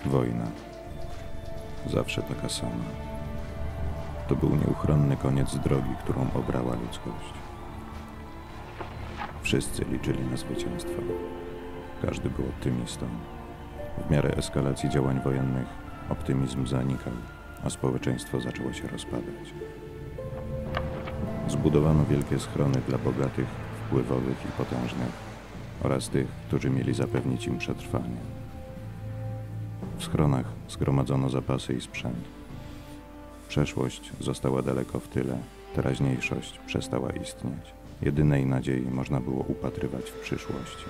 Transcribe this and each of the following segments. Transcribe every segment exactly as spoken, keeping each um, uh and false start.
Wojna. Zawsze taka sama. To był nieuchronny koniec drogi, którą obrała ludzkość. Wszyscy liczyli na zwycięstwo. Każdy był optymistą. W miarę eskalacji działań wojennych optymizm zanikał, a społeczeństwo zaczęło się rozpadać. Zbudowano wielkie schrony dla bogatych, wpływowych i potężnych oraz tych, którzy mieli zapewnić im przetrwanie. W schronach zgromadzono zapasy i sprzęt. Przeszłość została daleko w tyle, teraźniejszość przestała istnieć. Jedynej nadziei można było upatrywać w przyszłości.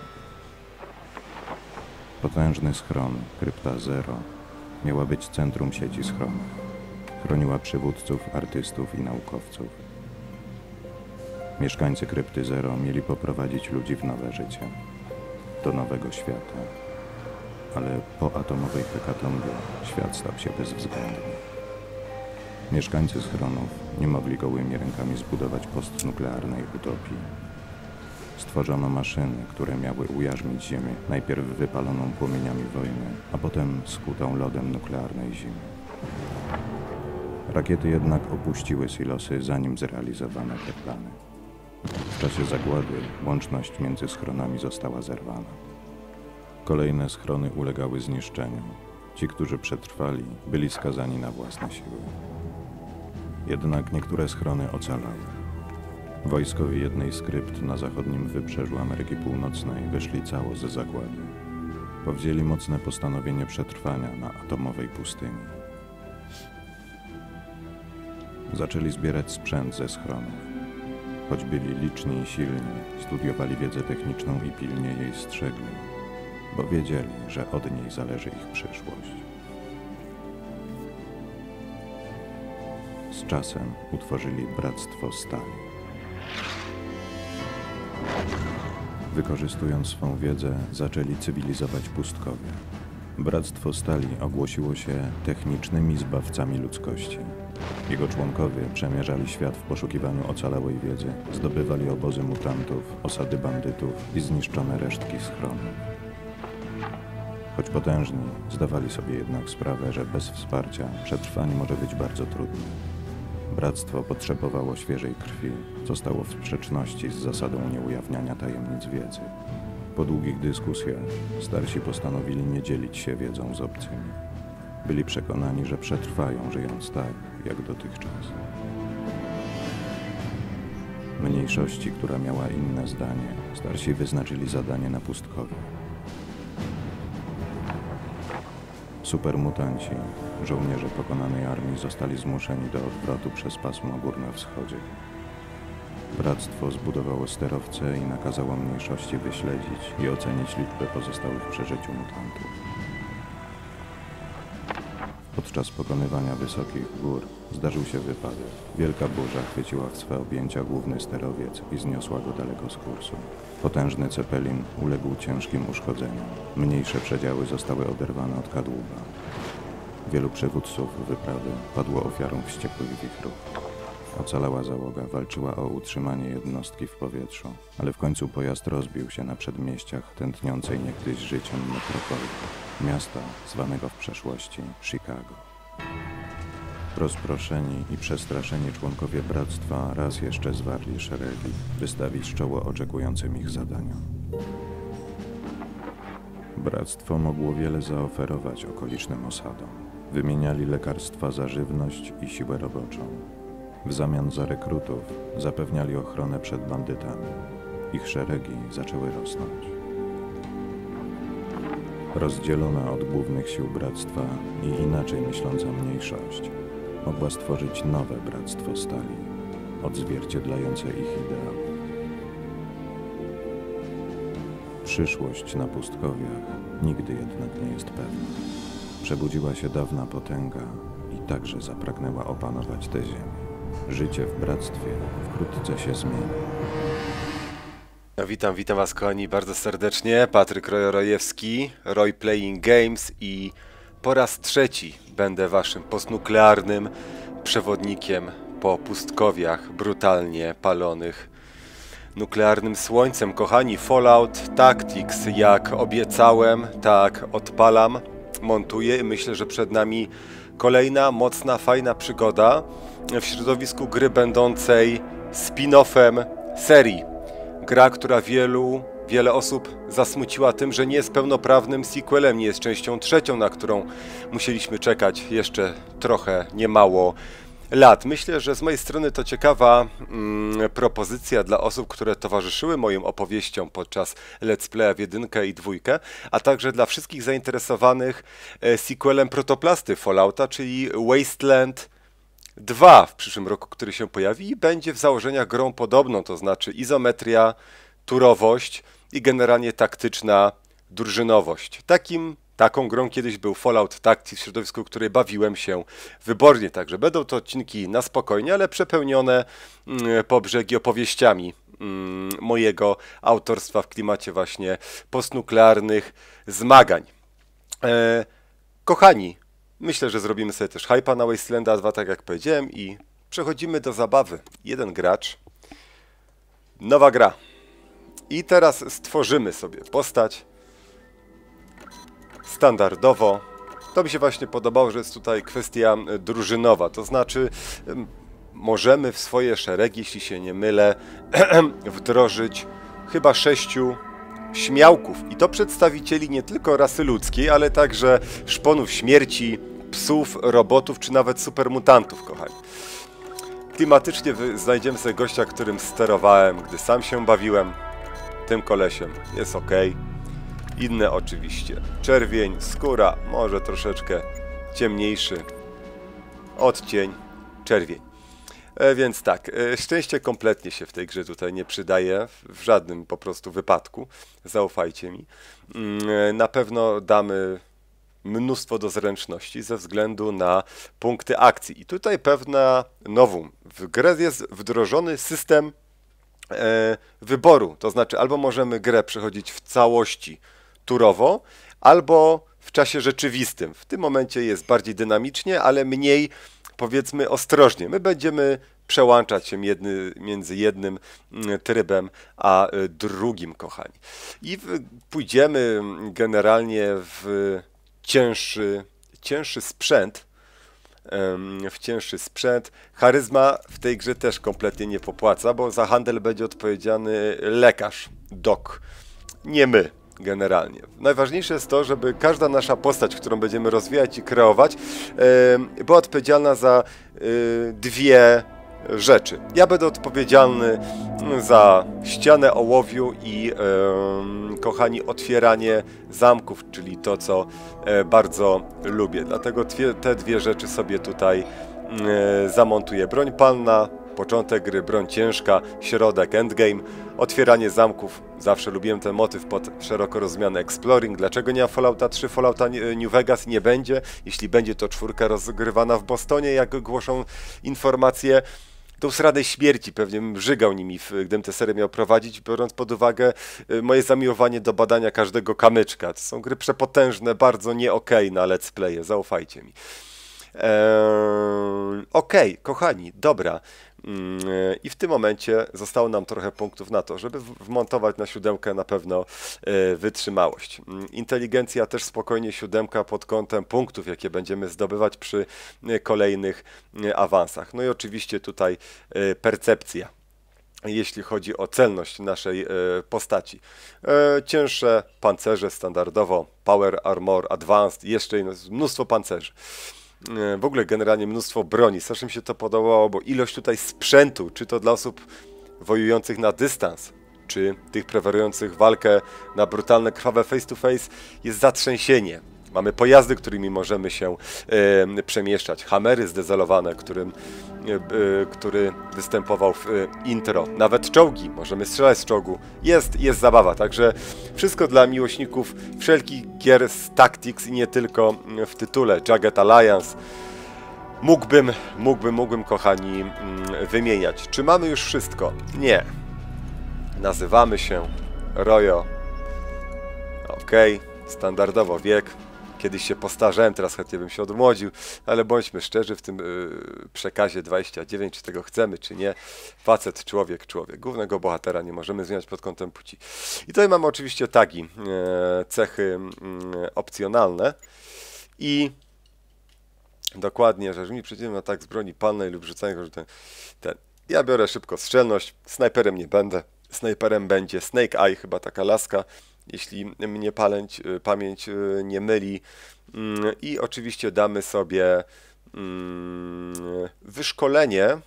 Potężny schron, krypta Zero, miała być centrum sieci schronów. Chroniła przywódców, artystów i naukowców. Mieszkańcy krypty Zero mieli poprowadzić ludzi w nowe życie, do nowego świata. Ale po atomowej hekatombie świat stał się bezwzględny. Mieszkańcy schronów nie mogli gołymi rękami zbudować postnuklearnej utopii. Stworzono maszyny, które miały ujarzmić Ziemię, najpierw wypaloną płomieniami wojny, a potem skutą lodem nuklearnej zimy. Rakiety jednak opuściły silosy, zanim zrealizowano te plany. W czasie zagłady łączność między schronami została zerwana. Kolejne schrony ulegały zniszczeniu. Ci, którzy przetrwali, byli skazani na własne siły. Jednak niektóre schrony ocalały. Wojskowi jednej z krypt na zachodnim wybrzeżu Ameryki Północnej wyszli cało ze zagłady. Powzięli mocne postanowienie przetrwania na atomowej pustyni. Zaczęli zbierać sprzęt ze schronów. Choć byli liczni i silni, studiowali wiedzę techniczną i pilnie jej strzegli, bo wiedzieli, że od niej zależy ich przyszłość. Z czasem utworzyli Bractwo Stali. Wykorzystując swą wiedzę, zaczęli cywilizować pustkowie. Bractwo Stali ogłosiło się technicznymi zbawcami ludzkości. Jego członkowie przemierzali świat w poszukiwaniu ocalałej wiedzy, zdobywali obozy mutantów, osady bandytów i zniszczone resztki schronów. Choć potężni, zdawali sobie jednak sprawę, że bez wsparcia przetrwanie może być bardzo trudne. Bractwo potrzebowało świeżej krwi, co stało w sprzeczności z zasadą nieujawniania tajemnic wiedzy. Po długich dyskusjach starsi postanowili nie dzielić się wiedzą z obcymi. Byli przekonani, że przetrwają, żyjąc tak, jak dotychczas. Mniejszości, która miała inne zdanie, starsi wyznaczyli zadanie na pustkowie. Supermutanci, żołnierze pokonanej armii, zostali zmuszeni do odwrotu przez pasmo gór na wschodzie. Bractwo zbudowało sterowce i nakazało mniejszości wyśledzić i ocenić liczbę pozostałych w przeżyciu mutantów. Podczas pokonywania wysokich gór zdarzył się wypadek. Wielka burza chwyciła w swe objęcia główny sterowiec i zniosła go daleko z kursu. Potężny Cepelin uległ ciężkim uszkodzeniom. Mniejsze przedziały zostały oderwane od kadłuba. Wielu przywódców wyprawy padło ofiarą wściekłych wichrów. Ocalała załoga walczyła o utrzymanie jednostki w powietrzu, ale w końcu pojazd rozbił się na przedmieściach tętniącej niegdyś życiem metropolii, miasta zwanego w przeszłości Chicago. Rozproszeni i przestraszeni członkowie bractwa raz jeszcze zwarli szeregi, by stawić czoło oczekującym ich zadaniom. Bractwo mogło wiele zaoferować okolicznym osadom. Wymieniali lekarstwa za żywność i siłę roboczą. W zamian za rekrutów zapewniali ochronę przed bandytami. Ich szeregi zaczęły rosnąć. Rozdzielona od głównych sił bractwa i inaczej myśląca mniejszość mogła stworzyć nowe Bractwo Stali, odzwierciedlające ich ideały. Przyszłość na pustkowiach nigdy jednak nie jest pewna. Przebudziła się dawna potęga i także zapragnęła opanować tę ziemię. Życie w bractwie wkrótce się zmieni. Ja witam, witam was kochani bardzo serdecznie. Patryk Roy-Rojewski, Roy Playing Games i po raz trzeci będę waszym postnuklearnym przewodnikiem po pustkowiach brutalnie palonych nuklearnym słońcem. Kochani, Fallout Tactics, jak obiecałem, tak odpalam. montuję i myślę, że przed nami kolejna mocna, fajna przygoda w środowisku gry będącej spin-offem serii. Gra, która wielu, wiele osób zasmuciła tym, że nie jest pełnoprawnym sequelem, nie jest częścią trzecią, na którą musieliśmy czekać jeszcze trochę, niemało lat. Myślę, że z mojej strony to ciekawa mm, propozycja dla osób, które towarzyszyły moim opowieściom podczas Let's Playa w jedynkę i dwójkę, a także dla wszystkich zainteresowanych e, sequelem protoplasty Fallouta, czyli Wasteland dwa w przyszłym roku, który się pojawi i będzie w założeniach grą podobną, to znaczy izometria, turowość i generalnie taktyczna drużynowość. Takim Taką grą kiedyś był Fallout Tactics, w środowisku której bawiłem się wybornie. Także będą to odcinki na spokojnie, ale przepełnione mm, po brzegi opowieściami mm, mojego autorstwa w klimacie właśnie postnuklearnych zmagań. E, kochani, myślę, że zrobimy sobie też hype'a na Wastelanda dwa, tak jak powiedziałem, i przechodzimy do zabawy. Jeden gracz, nowa gra. I teraz stworzymy sobie postać. Standardowo. To mi się właśnie podobało, że jest tutaj kwestia drużynowa, to znaczy możemy w swoje szeregi, jeśli się nie mylę, wdrożyć chyba sześciu śmiałków. I to przedstawicieli nie tylko rasy ludzkiej, ale także szponów śmierci, psów, robotów, czy nawet supermutantów, kochani. Klimatycznie znajdziemy sobie gościa, którym sterowałem, gdy sam się bawiłem. Tym kolesiem jest ok. Inne oczywiście. Czerwień, skóra, może troszeczkę ciemniejszy odcień, czerwień. E, więc tak, e, szczęście kompletnie się w tej grze tutaj nie przydaje, w żadnym po prostu wypadku, zaufajcie mi. E, na pewno damy mnóstwo do zręczności ze względu na punkty akcji. I tutaj pewna nowum. W grę jest wdrożony system e, wyboru, to znaczy albo możemy grę przechodzić w całości turowo, albo w czasie rzeczywistym. W tym momencie jest bardziej dynamicznie, ale mniej, powiedzmy, ostrożnie. My będziemy przełączać się jedny, między jednym trybem a drugim, kochani. I w, pójdziemy generalnie w cięższy, cięższy sprzęt, w cięższy sprzęt. Charyzma w tej grze też kompletnie nie popłaca, bo za handel będzie odpowiedzialny lekarz, doc, nie my. Generalnie. Najważniejsze jest to, żeby każda nasza postać, którą będziemy rozwijać i kreować, yy, była odpowiedzialna za yy, dwie rzeczy. Ja będę odpowiedzialny za ścianę ołowiu i yy, kochani, otwieranie zamków, czyli to, co yy, bardzo lubię. Dlatego dwie, te dwie rzeczy sobie tutaj yy, zamontuję. Broń palna, początek gry, broń ciężka, środek, endgame, otwieranie zamków. Zawsze lubiłem ten motyw pod szeroko rozumiany exploring. Dlaczego nie ma Fallouta trzy, Fallouta New Vegas nie będzie? Jeśli będzie, to czwórka rozgrywana w Bostonie, jak głoszą informacje. To usranej śmierci, pewnie bym żygał nimi, gdybym tę serię miał prowadzić, biorąc pod uwagę moje zamiłowanie do badania każdego kamyczka. To są gry przepotężne, bardzo nie okej na let's playe, zaufajcie mi. Eee, Okej, okay, kochani, dobra. I w tym momencie zostało nam trochę punktów na to, żeby wmontować na siódemkę na pewno wytrzymałość. Inteligencja też spokojnie siódemka pod kątem punktów, jakie będziemy zdobywać przy kolejnych awansach. No i oczywiście tutaj percepcja, jeśli chodzi o celność naszej postaci. Cięższe pancerze standardowo, Power Armor Advanced, jeszcze mnóstwo pancerzy. W ogóle generalnie mnóstwo broni. Strasznie mi się to podobało, bo ilość tutaj sprzętu, czy to dla osób wojujących na dystans, czy tych preferujących walkę na brutalne, krwawe face to face, jest zatrzęsienie. Mamy pojazdy, którymi możemy się e, przemieszczać. Hamery zdezelowane, którym, e, e, który występował w e, intro. Nawet czołgi. Możemy strzelać z czołgu. Jest, jest zabawa. Także wszystko dla miłośników wszelkich gier z Tactics i nie tylko w tytule. Jagged Alliance. Mógłbym, mógłbym, mógłbym, kochani, mm, wymieniać. Czy mamy już wszystko? Nie. Nazywamy się Royo. Ok. Standardowo wiek. Kiedyś się postarzałem, teraz chętnie bym się odmłodził, ale bądźmy szczerzy, w tym yy, przekazie dwadzieścia dziewięć, czy tego chcemy, czy nie. Facet, człowiek, człowiek. Głównego bohatera nie możemy zmieniać pod kątem płci. I tutaj mamy oczywiście tagi, yy, cechy yy, opcjonalne i dokładnie, że mi przeciwnym atak z broni palnej lub rzucania że ten, ten. Ja biorę szybko strzelność, snajperem nie będę. Snajperem będzie Snake Eye, chyba taka laska, jeśli mnie palęć, pamięć nie myli. I oczywiście damy sobie wyszkolenie.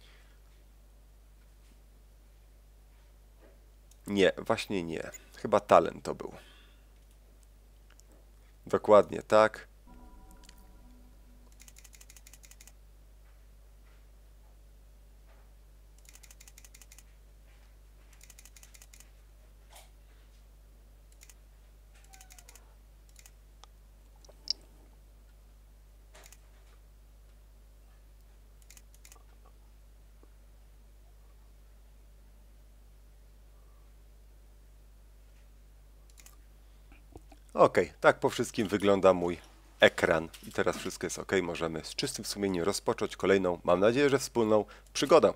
Nie, właśnie nie. Chyba talent to był. Dokładnie tak. Ok, tak po wszystkim wygląda mój ekran. I teraz wszystko jest ok, możemy z czystym sumieniem rozpocząć kolejną, mam nadzieję, że wspólną przygodę.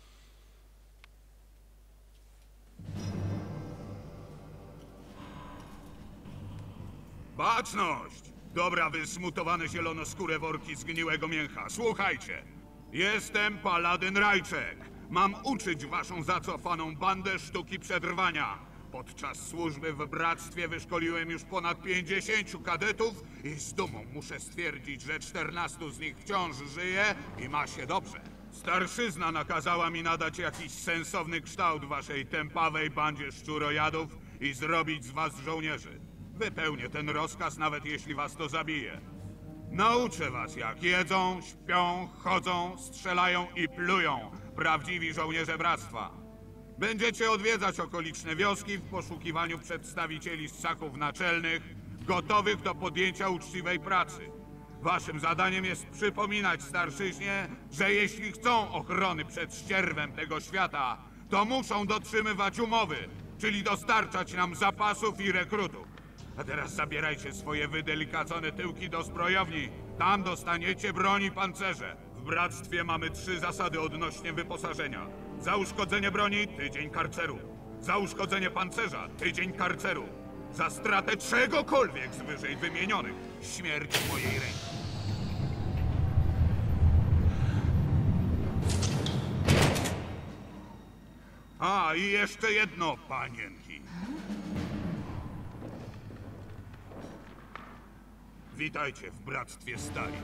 Baczność! Dobra, wysmutowane zielonoskóre worki zgniłego mięcha. Słuchajcie! Jestem Paladyn Rajczek. Mam uczyć waszą zacofaną bandę sztuki przetrwania. Podczas służby w Bractwie wyszkoliłem już ponad pięćdziesięciu kadetów i z dumą muszę stwierdzić, że czternastu z nich wciąż żyje i ma się dobrze. Starszyzna nakazała mi nadać jakiś sensowny kształt waszej tępawej bandzie szczurojadów i zrobić z was żołnierzy. Wypełnię ten rozkaz, nawet jeśli was to zabije. Nauczę was, jak jedzą, śpią, chodzą, strzelają i plują prawdziwi żołnierze Bractwa. Będziecie odwiedzać okoliczne wioski w poszukiwaniu przedstawicieli ssaków naczelnych, gotowych do podjęcia uczciwej pracy. Waszym zadaniem jest przypominać starszyźnie, że jeśli chcą ochrony przed ścierwem tego świata, to muszą dotrzymywać umowy, czyli dostarczać nam zapasów i rekrutów. A teraz zabierajcie swoje wydelikacone tyłki do zbrojowni. Tam dostaniecie broń i pancerze. W Bractwie mamy trzy zasady odnośnie wyposażenia. Za uszkodzenie broni tydzień karceru. Za uszkodzenie pancerza tydzień karceru. Za stratę czegokolwiek z wyżej wymienionych śmierć w mojej ręki. A, i jeszcze jedno, panienki. Witajcie w Bractwie Stali.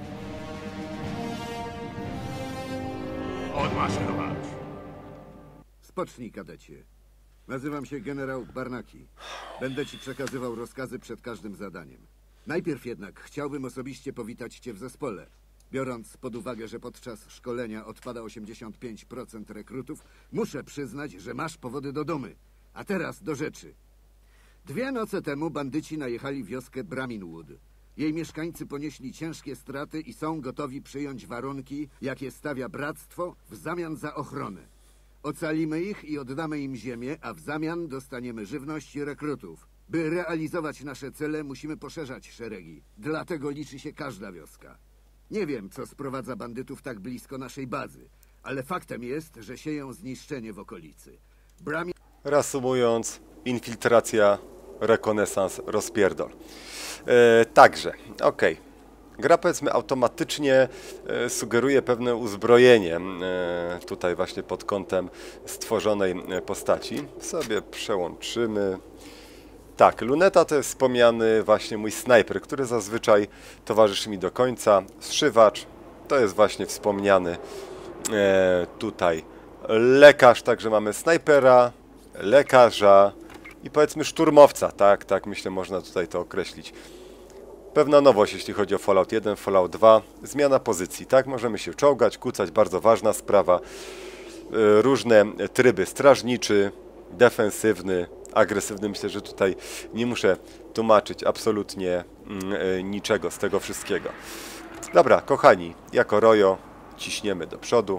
Odmaszerować. Spocznij, kadecie. Nazywam się generał Barnaki. Będę ci przekazywał rozkazy przed każdym zadaniem. Najpierw jednak chciałbym osobiście powitać cię w zespole. Biorąc pod uwagę, że podczas szkolenia odpada osiemdziesiąt pięć procent rekrutów, muszę przyznać, że masz powody do dumy. A teraz do rzeczy. Dwie noce temu bandyci najechali wioskę Braminwood. Jej mieszkańcy ponieśli ciężkie straty i są gotowi przyjąć warunki, jakie stawia Bractwo w zamian za ochronę. Ocalimy ich i oddamy im ziemię, a w zamian dostaniemy żywność i rekrutów. By realizować nasze cele, musimy poszerzać szeregi. Dlatego liczy się każda wioska. Nie wiem, co sprowadza bandytów tak blisko naszej bazy, ale faktem jest, że sieją zniszczenie w okolicy. Brami... Reasumując, infiltracja, rekonesans, rozpierdol. E, także, okej. Okay. Gra, powiedzmy, automatycznie e, sugeruje pewne uzbrojenie e, tutaj właśnie pod kątem stworzonej postaci. Sobie przełączymy. Tak, luneta to jest wspomniany właśnie mój snajper, który zazwyczaj towarzyszy mi do końca. Zszywacz to jest właśnie wspomniany e, tutaj lekarz, także mamy snajpera, lekarza i powiedzmy szturmowca, tak, tak myślę można tutaj to określić. Pewna nowość, jeśli chodzi o Fallout jeden, Fallout dwa, zmiana pozycji, tak, możemy się czołgać, kucać, bardzo ważna sprawa, e, różne tryby, strażniczy, defensywny, agresywny, myślę, że tutaj nie muszę tłumaczyć absolutnie mm, niczego z tego wszystkiego. Dobra, kochani, jako Rojo ciśniemy do przodu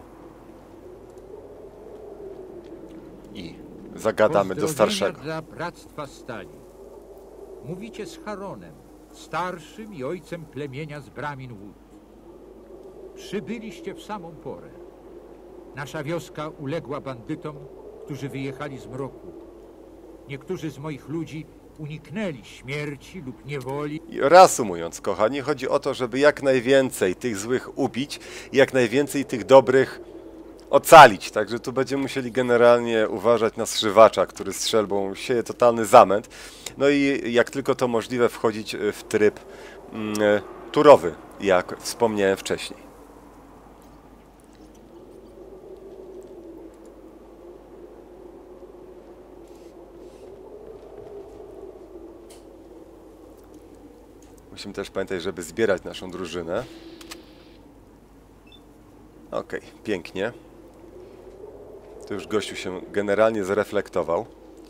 i zagadamy do starszego. Dla Bractwa Stali. Mówicie z Haronem. starszym i ojcem plemienia z Bramin Wood. Przybyliście w samą porę. Nasza wioska uległa bandytom, którzy wyjechali z mroku. Niektórzy z moich ludzi uniknęli śmierci lub niewoli. I reasumując, kochani, chodzi o to, żeby jak najwięcej tych złych ubić i jak najwięcej tych dobrych ocalić. Także tu będziemy musieli generalnie uważać na zszywacza, który strzelbą sieje totalny zamęt. No i jak tylko to możliwe, wchodzić w tryb mm, turowy, jak wspomniałem wcześniej. Musimy też pamiętać, żeby zbierać naszą drużynę. Okej, pięknie. Tu już gościu się generalnie zreflektował.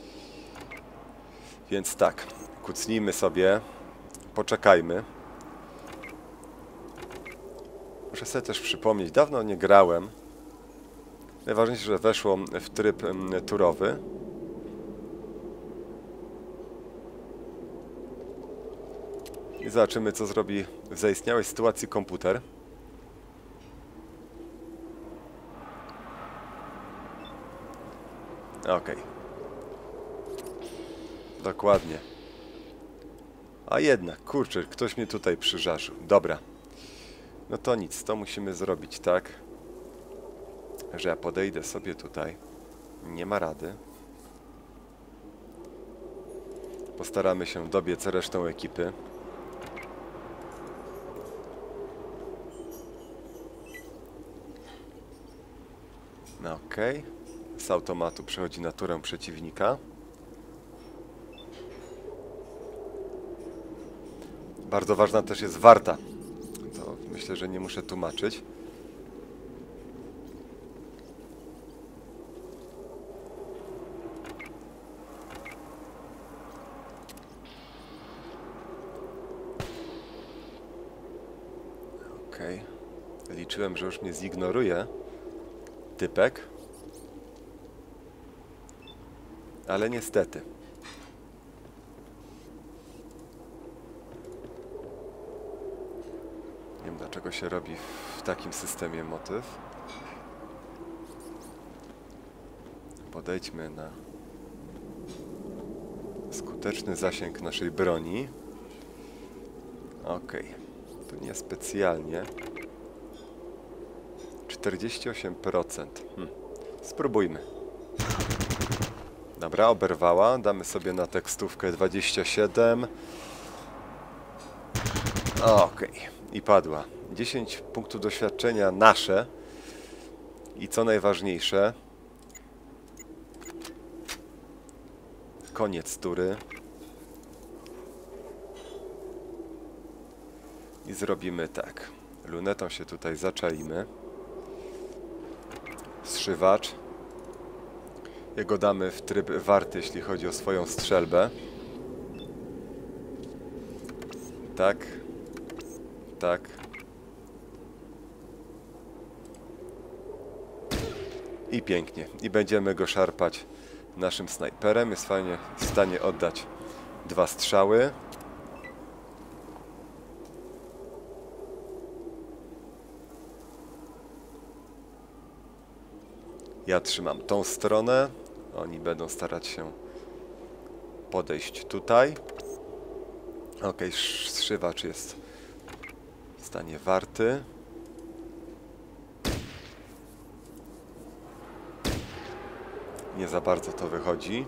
Więc tak, kucnijmy sobie, poczekajmy. Muszę sobie też przypomnieć, dawno nie grałem. Najważniejsze, że weszło w tryb mm, turowy. I zobaczymy, co zrobi w zaistniałej sytuacji komputer. Okej. Dokładnie. A jednak, kurczę, ktoś mnie tutaj przyżarzył. Dobra. No to nic, to musimy zrobić tak, że ja podejdę sobie tutaj. Nie ma rady. Postaramy się dobiec resztą ekipy. No okej. Okay. Z automatu przechodzi na turę przeciwnika. Bardzo ważna też jest warta. To myślę, że nie muszę tłumaczyć. Okej. Okay. Liczyłem, że już mnie zignoruje typek. Ale niestety. Nie wiem, dlaczego się robi w takim systemie motyw. Podejdźmy na skuteczny zasięg naszej broni. Ok. Tu niespecjalnie. czterdzieści osiem procent. Hm. Spróbujmy. Dobra, oberwała. Damy sobie na tekstówkę dwadzieścia siedem. Okej. I padła. dziesięć punktów doświadczenia nasze. I co najważniejsze, koniec tury. I zrobimy tak. Lunetą się tutaj zaczaimy. Zszywacz. Jego damy w tryb warty, jeśli chodzi o swoją strzelbę. Tak. Tak. I pięknie. I będziemy go szarpać naszym snajperem. Jest fajnie w stanie oddać dwa strzały. Ja trzymam tą stronę. Oni będą starać się podejść tutaj. Ok, zszywacz jest w stanie warty. Nie za bardzo to wychodzi.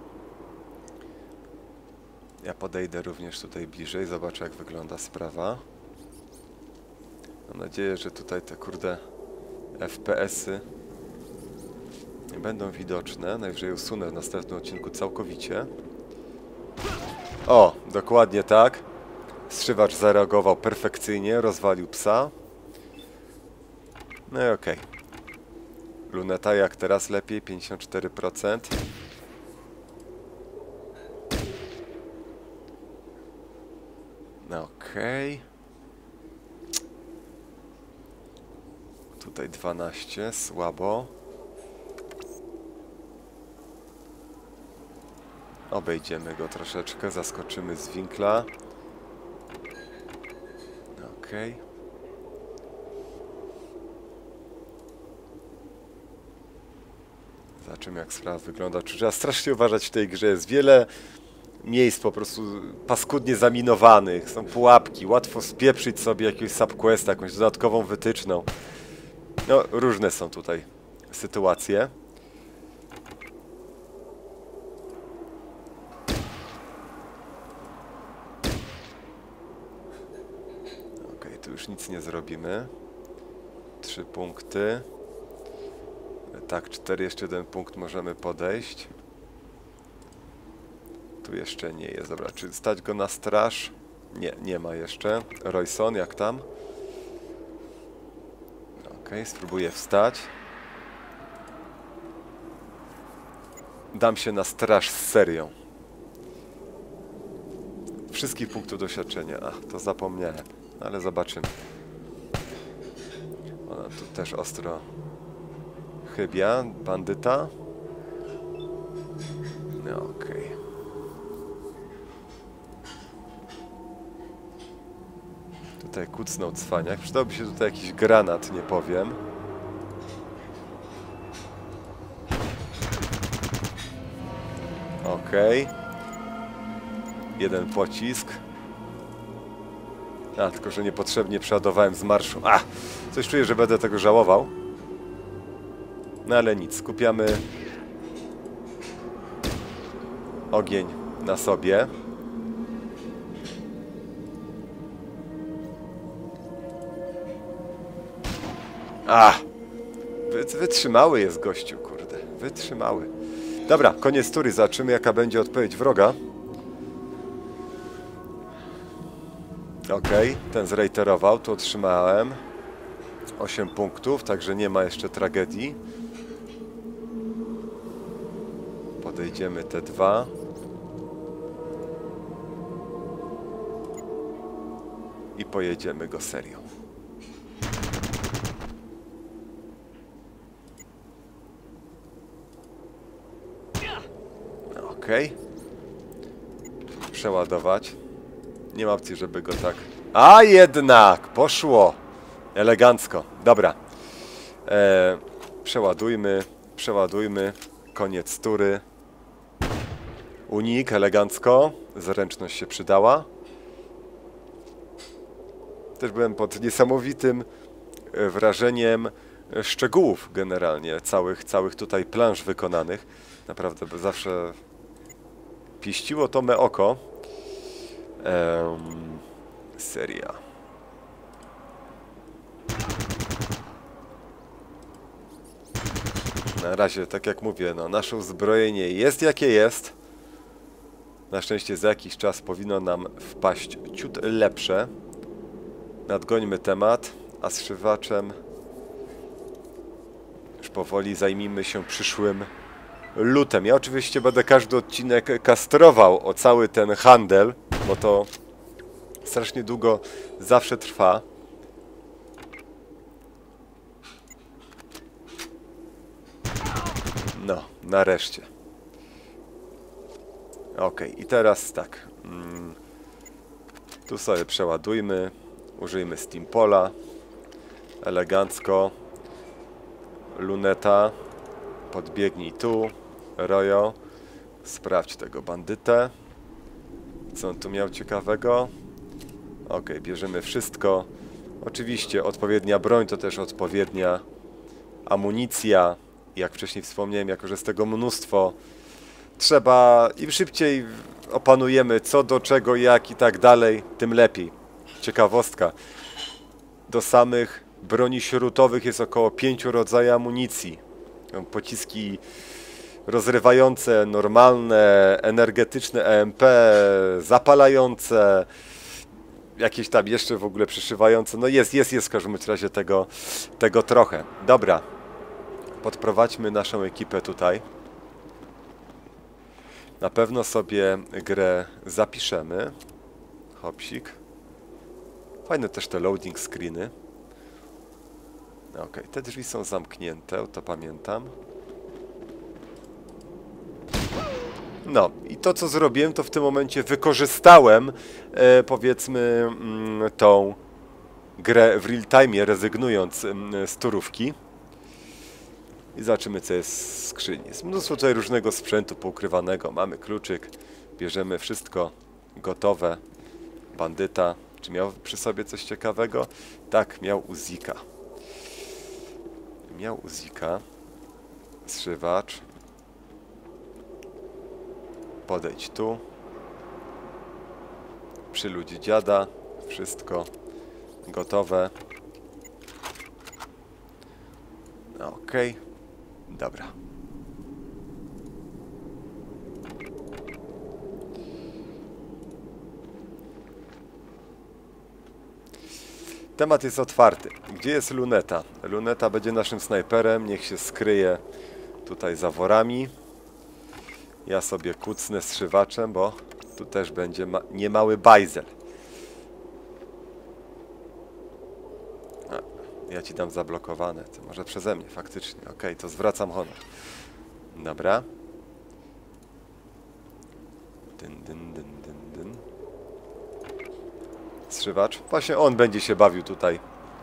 Ja podejdę również tutaj bliżej, zobaczę, jak wygląda sprawa. Mam nadzieję, że tutaj te kurde F P S-y nie będą widoczne. Najwyżej usunę w następnym odcinku całkowicie. O, dokładnie tak. Strzywacz zareagował perfekcyjnie, rozwalił psa. No i okej. Okay. Luneta jak teraz lepiej, pięćdziesiąt cztery procent. No okej. Okay. Tutaj dwanaście, słabo. Obejdziemy go troszeczkę, zaskoczymy z winkla. Okej. Okay. Zobaczymy, jak sprawa wygląda. Trzeba strasznie uważać w tej grze. Jest wiele miejsc po prostu paskudnie zaminowanych. Są pułapki. Łatwo spieprzyć sobie jakiegoś subquesta, jakąś dodatkową wytyczną. No, różne są tutaj sytuacje. Okej, okay, tu już nic nie zrobimy. Trzy punkty. Tak, cztery, jeszcze jeden punkt możemy podejść. Tu jeszcze nie jest. Dobra, czy stać go na straż? Nie, nie ma jeszcze. Royson, jak tam? Okej, okay, spróbuję wstać. Dam się na straż z serią. Wszystkich punktów doświadczenia. Ach, to zapomniałem. Ale zobaczymy. Ona tu też ostro chybia. Bandyta. No okej. Okay. Tutaj kucnął cwaniak. Przydałby się tutaj jakiś granat, nie powiem. Okej. Okay. Jeden pocisk. A, tylko że niepotrzebnie przeładowałem z marszu. A! Coś czuję, że będę tego żałował. No ale nic. Skupiamy ogień na sobie. A! Wytrzymały jest gościu, kurde. Wytrzymały. Dobra, koniec tury. Zobaczymy, jaka będzie odpowiedź wroga. Okej, okay, ten zrejterował. Tu otrzymałem osiem punktów, także nie ma jeszcze tragedii. Podejdziemy te dwa. I pojedziemy go serią. Okej. Okay. Przeładować. Nie ma opcji, żeby go tak... A jednak! Poszło! Elegancko. Dobra. E, przeładujmy. Przeładujmy. Koniec tury. Unik, elegancko. Zręczność się przydała. Też byłem pod niesamowitym wrażeniem szczegółów generalnie. Całych, całych tutaj plansz wykonanych. Naprawdę, bo zawsze pieściło to me oko. Um, seria. Na razie, tak jak mówię, no, nasze uzbrojenie jest jakie jest. Na szczęście za jakiś czas powinno nam wpaść ciut lepsze. Nadgońmy temat, a z szywaczem już powoli zajmijmy się przyszłym lutem. Ja oczywiście będę każdy odcinek kastrował o cały ten handel, bo to strasznie długo zawsze trwa. No, nareszcie. Ok, i teraz tak. Mm, tu sobie przeładujmy. Użyjmy Steampola. Elegancko. Luneta. Podbiegnij tu. Rojo. Sprawdź tego bandytę. Co on tu miał ciekawego? Ok, bierzemy wszystko. Oczywiście odpowiednia broń to też odpowiednia amunicja. Jak wcześniej wspomniałem, jako że z tego mnóstwo, trzeba im szybciej opanujemy co do czego, jak i tak dalej, tym lepiej. Ciekawostka. Do samych broni śrutowych jest około pięciu rodzajów amunicji. Pociski rozrywające, normalne, energetyczne E M P, zapalające, jakieś tam jeszcze w ogóle przeszywające. No jest, jest, jest w każdym razie tego, tego trochę. Dobra. Podprowadźmy naszą ekipę tutaj. Na pewno sobie grę zapiszemy. Hopsik. Fajne też te loading screeny. Ok, te drzwi są zamknięte, to pamiętam. No i to, co zrobiłem, to w tym momencie wykorzystałem, e, powiedzmy, mm, tą grę w real time, rezygnując z turówki. I zobaczymy, co jest w skrzyni. Jest mnóstwo tutaj różnego sprzętu poukrywanego. Mamy kluczyk, bierzemy wszystko gotowe. Bandyta. Czy miał przy sobie coś ciekawego? Tak, miał Uzika. Miał Uzika. Zszywacz. Podejdź tu. Przy ludzi dziada. Wszystko gotowe. Okej. Okay. Dobra. Temat jest otwarty. Gdzie jest luneta? Luneta będzie naszym snajperem. Niech się skryje tutaj za worami. Ja sobie kucnę zszywaczem, bo tu też będzie ma niemały bajzel. A, ja ci dam zablokowane. To może przeze mnie faktycznie. Okej, okay, to zwracam honor. Dobra. Dyn, dyn, dyn, dyn, dyn. Zszywacz. Właśnie on będzie się bawił tutaj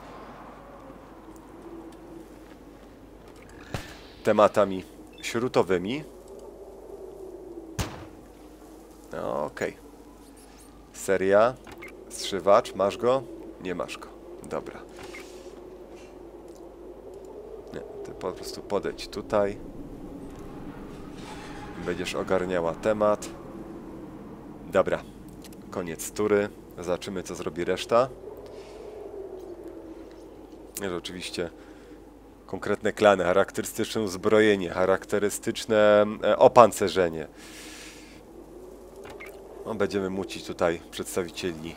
tematami śrutowymi. No, okej. Okay. Seria. Zszywacz. Masz go? Nie masz go. Dobra. Nie, ty po prostu podejdź tutaj. Będziesz ogarniała temat. Dobra. Koniec tury. Zobaczymy, co zrobi reszta. Jest oczywiście konkretne klany, charakterystyczne uzbrojenie, charakterystyczne e, opancerzenie. No, będziemy mucić tutaj przedstawicieli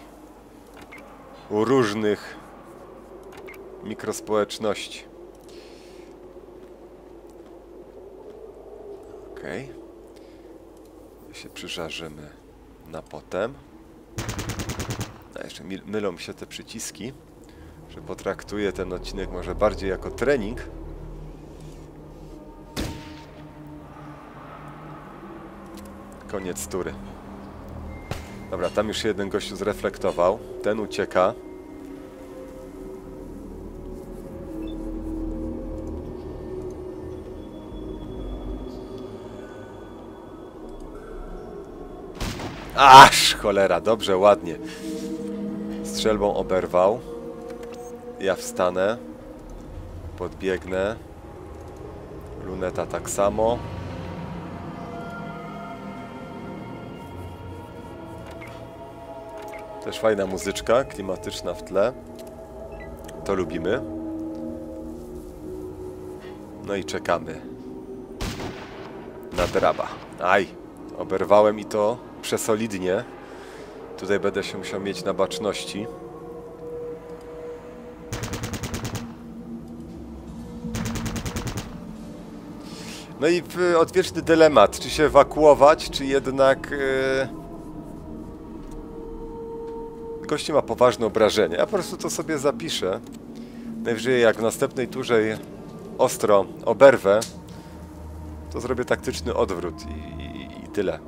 różnych mikrospołeczności. Okej. Okay. Się przyżarzymy na potem. No, jeszcze mylą mi się te przyciski, że potraktuję ten odcinek może bardziej jako trening. Koniec tury. Dobra, tam już się jeden gościu zreflektował. Ten ucieka. Aż, cholera, dobrze, ładnie. Strzelbą oberwał. Ja wstanę. Podbiegnę. Luneta tak samo. Też fajna muzyczka, klimatyczna w tle. To lubimy. No i czekamy na draba. Aj, oberwałem i to przesolidnie. Tutaj będę się musiał mieć na baczności. No i odwieczny dylemat, czy się ewakuować, czy jednak... Yy... Gości ma poważne obrażenie. Ja po prostu to sobie zapiszę. Najwyżej jak w następnej turze ostro oberwę, to zrobię taktyczny odwrót i, i, i tyle.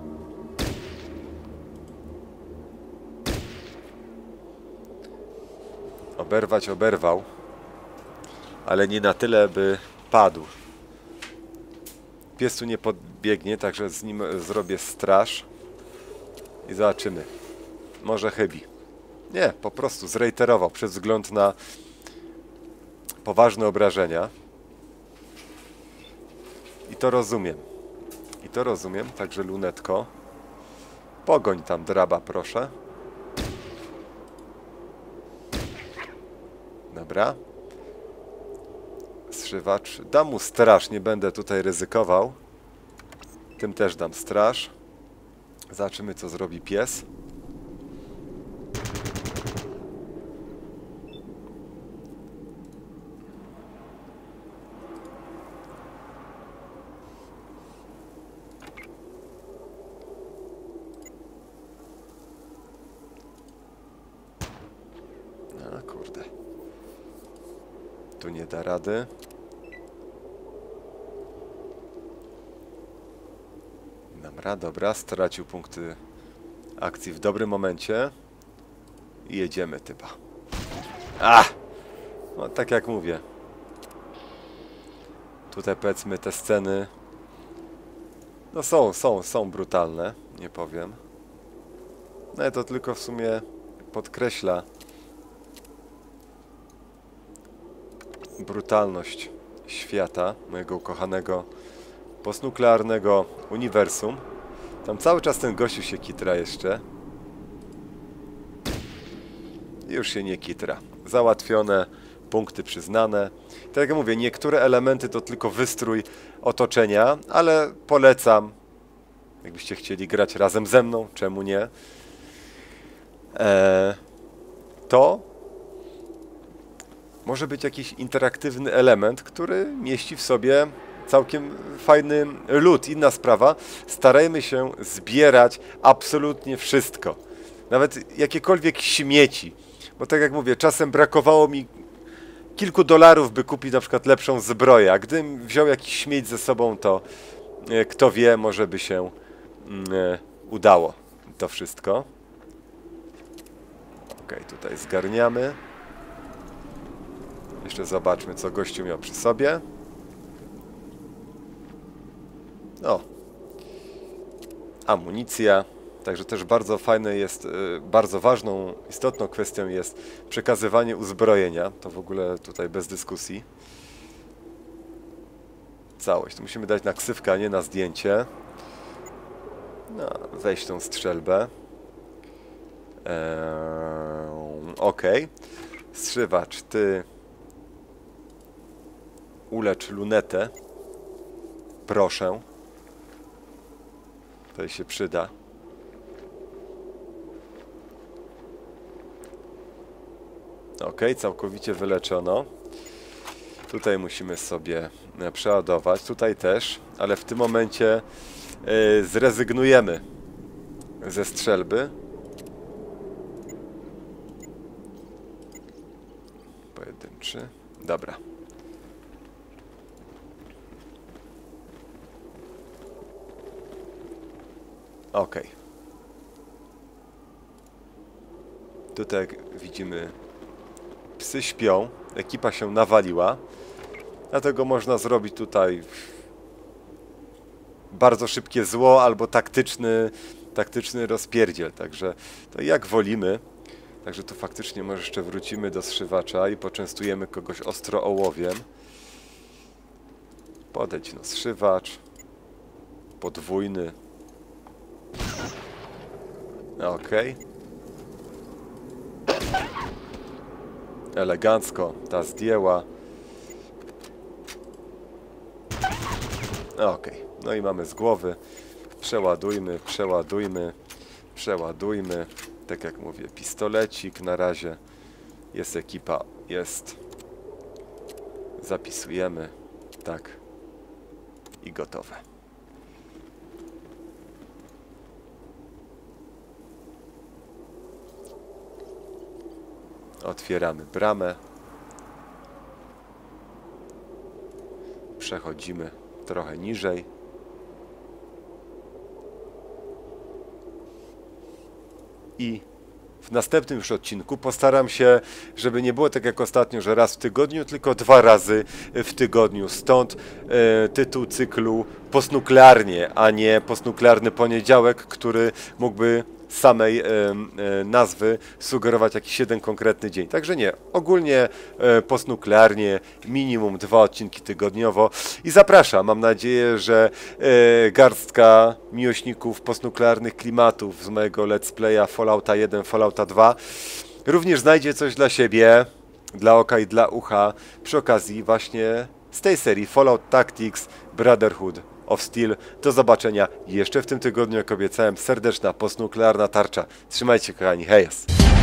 Oberwać oberwał, ale nie na tyle, by padł. Pies tu nie podbiegnie, także z nim zrobię straż i zobaczymy. Może chybi. Nie, po prostu zrejterował przez wzgląd na poważne obrażenia. I to rozumiem. I to rozumiem, także lunetko. Pogoń tam draba, proszę. Dobra. Zszywacz. Dam mu straż, nie będę tutaj ryzykował. Tym też dam straż. Zobaczymy, co zrobi pies. No kurde. Tu nie da rady. Dobra, dobra, stracił punkty akcji w dobrym momencie. I jedziemy typa. A! No tak jak mówię. Tutaj powiedzmy te sceny... No są, są, są brutalne, nie powiem. No ale to tylko w sumie podkreśla brutalność świata, mojego ukochanego postnuklearnego uniwersum. Tam cały czas ten gościu się kitra jeszcze. Już się nie kitra. Załatwione, punkty przyznane. Tak jak mówię, niektóre elementy to tylko wystrój otoczenia, ale polecam, jakbyście chcieli grać razem ze mną, czemu nie, eee, to może być jakiś interaktywny element, który mieści w sobie całkiem fajny loot. Inna sprawa, starajmy się zbierać absolutnie wszystko. Nawet jakiekolwiek śmieci. Bo tak jak mówię, czasem brakowało mi kilku dolarów, by kupić na przykład lepszą zbroję. A gdybym wziął jakiś śmieć ze sobą, to e, kto wie, może by się e, udało to wszystko. Ok, tutaj zgarniamy. Jeszcze zobaczmy, co gościu miał przy sobie. O, amunicja. Także też bardzo fajne jest, bardzo ważną, istotną kwestią jest przekazywanie uzbrojenia. To w ogóle tutaj bez dyskusji. Całość. Tu musimy dać na ksywkę, a nie na zdjęcie. No, weź tą strzelbę. Eee, ok. Strzywacz, ty ulecz lunetę. Proszę. To jej się przyda. Ok, całkowicie wyleczono. Tutaj musimy sobie przeładować. Tutaj też, ale w tym momencie yy, zrezygnujemy ze strzelby. Pojedynczy. Dobra. Ok. Tutaj jak widzimy, psy śpią, ekipa się nawaliła, dlatego można zrobić tutaj bardzo szybkie zło albo taktyczny, taktyczny rozpierdziel, także to jak wolimy. Także tu faktycznie może jeszcze wrócimy do zszywacza i poczęstujemy kogoś ostro ołowiem. Podejdź no, zszywacz. Podwójny. Okej. Elegancko ta zdjęła. Okej, no i mamy z głowy. Przeładujmy, przeładujmy, przeładujmy. Tak jak mówię, pistolecik na razie. Jest ekipa, jest. Zapisujemy. Tak. I gotowe. Otwieramy bramę. Przechodzimy trochę niżej. I w następnym już odcinku postaram się, żeby nie było tak jak ostatnio, że raz w tygodniu, tylko dwa razy w tygodniu. Stąd e, tytuł cyklu Postnuklearnie, a nie Postnuklearny Poniedziałek, który mógłby z samej e, e, nazwy sugerować jakiś jeden konkretny dzień. Także nie, ogólnie e, postnuklearnie, minimum dwa odcinki tygodniowo i zapraszam, mam nadzieję, że e, garstka miłośników postnuklearnych klimatów z mojego let's playa Fallouta jeden, Fallouta dwa również znajdzie coś dla siebie, dla oka i dla ucha przy okazji właśnie z tej serii Fallout Tactics Brotherhood of Steel. Do zobaczenia jeszcze w tym tygodniu, jak obiecałem, serdeczna postnuklearna tarcza. Trzymajcie, kochani, hejs!